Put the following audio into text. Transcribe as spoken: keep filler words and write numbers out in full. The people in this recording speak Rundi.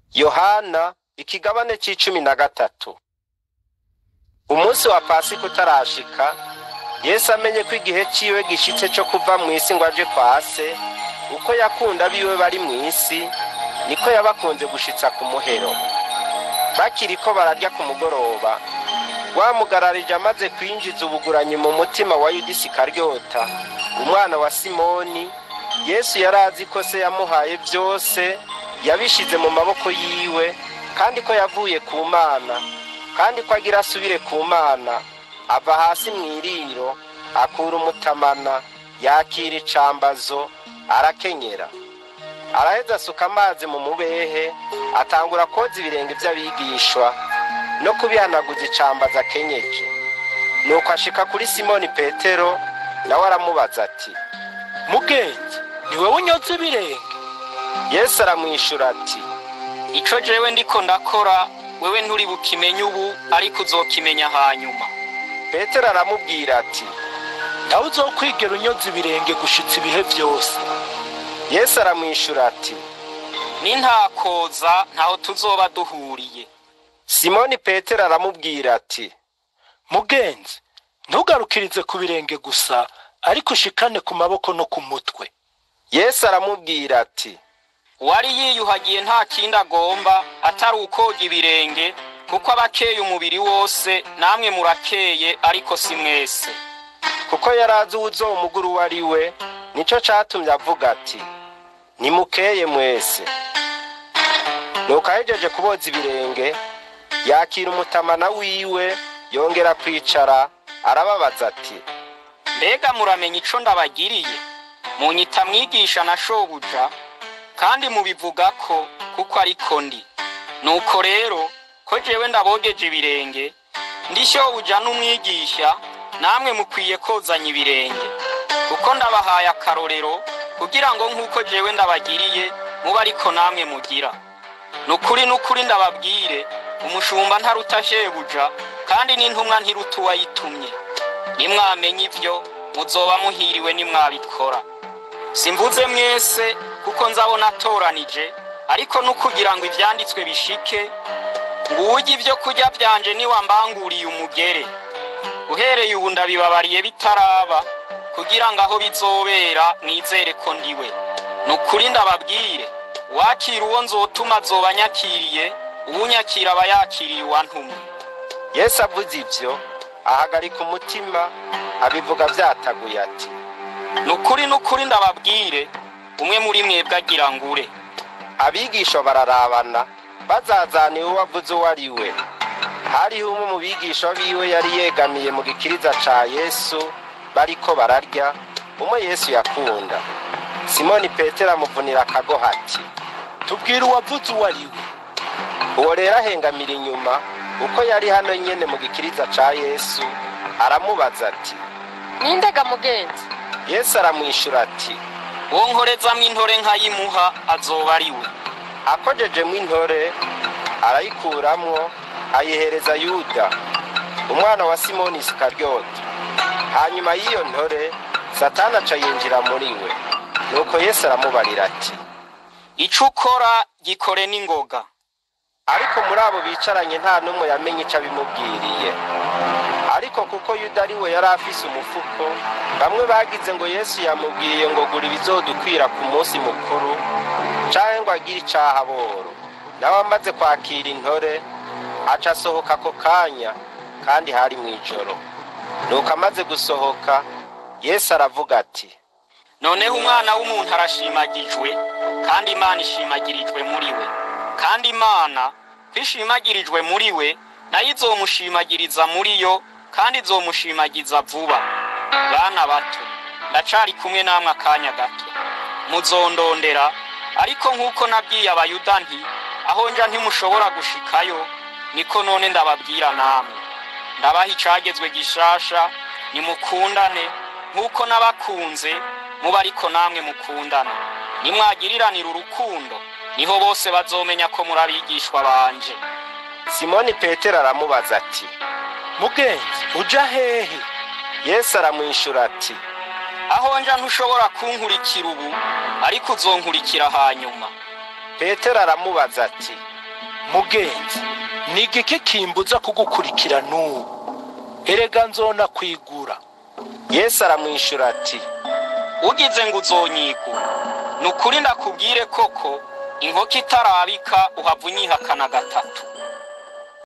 Yohana ikigabane c'icumi na gatatu. Umunsi wa Pasika utarashika, Yesu amenye ko igihe ciwe gishitse co kuva mw'isi ngo aje kwa Se, uko yakunda biwe bari mw'isi, niko yabakunze gushitsa ku muhero. Bakiriko bararya ku mugoroba, wamugararije amaze kwinjiza ubuguranyi mu mutima wa Yuda Isikaryota, umwana wa Simoni. Yesu yarazi ko Se yamuhaye vyose, yabishize mu maboko yiwe, kandi ko yavuye ku Mana, kandi ko agira asubire ku Mana. Ava hasi mw'iriro, akura umutamana, yakira icambazo, arakenyera. Araheza asuka amazi mu mubehe, atangura koza ibirenge vy'abigishwa no kubihanaguza icambazo akenyeje. Nuko ashika kuri Simoni Petero, nawe aramubaza ati, Mugenzi, ni wewe unyoza ibirenge? Yesu aramwishura ati, Ico jewe ndiko ndakora, wewe nturi bukimenya ubu, ariko uzokimenya hanyuma. Petero aramubwira ati, Nawe uzokwigera unyoza ibirenge gushitsa ibihe vyose. Yesu aramwishura ati, Ni ntakoza ntaho tuzoba duhuriye. Simoni Petero aramubwira ati, Mugenzi, ntugarukirize ku birenge gusa, ariko ushikane ku maboko no ku mutwe. Yesu aramubwira ati, Uwari yiyuhagiye nta kindi agomba atari ukoga ibirenge, kuko abakeye umubiri wose, namwe murakeye ariko si mwese. kuko yarazi uzomugura uwo ari we, nico catumye avuga ati, nimukeye mwese. Nuko ahejeje kuboza ibirenge, yakira umutamana wiwe, yongera kwicara, arababaza ati, Mbega muramenya ico ndabagiriye? Munyita mwigisha na shobuja, kandi mubivuga ko kuko ariko ndi. Nuko rero, ko jewe ndabogeje ibirenge, ndi shobuja n'umwigisha, namwe mukwiye kozanya ibirenge. Kuko ndabahaye akarorero, kugira ngo nk'uko jewe ndabagiriye, muba ariko namwe mugira. Nukuri nukuri ndababwire, umushumba ntaruta shebuja, kandi n'intumwa ntiruta uwayitumye. Nimwamenye ivyo, muzoba muhiriwe nimwabikora. Simvuze mwese, kuko nzabona atoranije, ariko nukugira ngo ivyanditswe bishike, ngo urye ivyo kurya vyanje niwambanguriye umugere. Uhereye ubu ndabibabariye bitaraba, kugira ngo aho bizobera mwizere ko ndiwe. Nukuri ndababwire, wakira uwo nzotuma azoba anyakiriye, uwunyakira aba yakiriye uwantumye. Yesu avuze ivyo, ahagarika umutima, abivuga vyataguye ati, Nukuri nukuri ndababwire, umwe muri mwebwe agira ngure. Abigisha bararabana, bazazaniye uwo avuze uwo ari we. Hariho umwe mu bigisha biwe yari yegamiye mu gikiriza ca Yesu, bariko bararya, umwe Yesu yakunda. Simoni Petero amuvunira akagoha ati, Tubwire uwavuze uwo ari we. uwo rero ahengamira inyuma, uko yari hano nyene mu gikiriza ca Yesu, aramubaza ati, Nindega mugenzi? Yesu aramwishura ati, Uwo nkorezamwo intore nkayimuha azoba ari we. akojejemwo intore, arayikuramwo, ayihereza Yuda, umwana wa Simoni Isikaryota. Hanyuma y'iyo ntore, Satani aca yinjira muri we. Nuko Yesu aramubarira ati, Ico ukora gikore n'ingoga. ariko muri abo bicaranye nta n'umwe yamenye ico abimubwiriye. Ariko kuko Yuda ari we yari afise umufuko, bamwe bagize ngo Yesu yamubwiye ngo gura ibizodukwira ku munsi mukuru, canke ngo agire icaha boro. Nawe amaze kwakira intore, aca asohoka ako kanya, kandi hari mw'ijoro. Nuko amaze gusohoka, Yesu aravuga ati, Noneho umwana w'umuntu arashimagijwe, kandi Imana ishimagirijwe muri we. Kandi Imana kwishimagirijwe muri we, nayo izomushimagiriza muri yo, kandi izomushimagiza vuba. Bana bato, ndacari kumwe namwe akanya gato. Muzondondera, ariko nk'uko nabwiye abayuda nti, aho nja ntimushobora gushikayo, niko none ndababwira namwe. Ndabaha icagezwe gishasha, nimukundane, nk'uko nabakunze, muba ariko namwe mukundana. Nimwagiriranira urukundo, niho bose bazomenya ko muri abigishwa banje. Simoni Petero aramubaza ati, Mugenzi, uja hehe? Yesu aramwishura ati, Aho nja ntushobora kunkurikira ubu, ariko uzonkurikira hanyuma. Petero aramubaza ati, mugenzi ni igiki kimbuza kugukurikira n'ubu? Erega nzona kwigura. Yesu aramwishura ati, ugize ngo uzonyigura, nukuri ndakubwire koko inkoko itarabika uhava unyihakana gatatu.